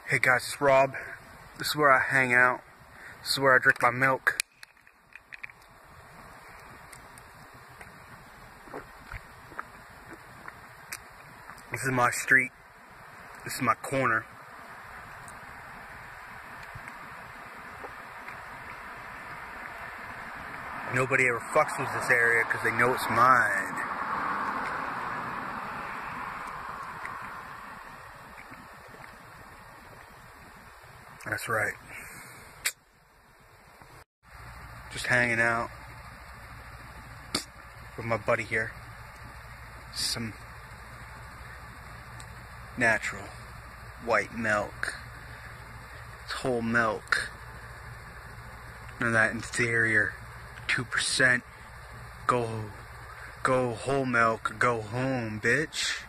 Hey guys, it's Rob. This is where I hang out. This is where I drink my milk. This is my street. This is my corner. Nobody ever fucks with this area because they know it's mine. That's right. Just hanging out with my buddy here. Some natural white milk. It's whole milk. None of that inferior 2%. Go whole milk, go home, bitch.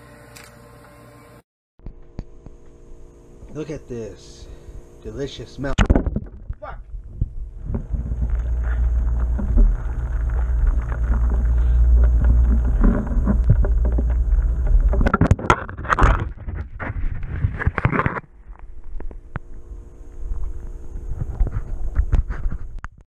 Look at this delicious milk.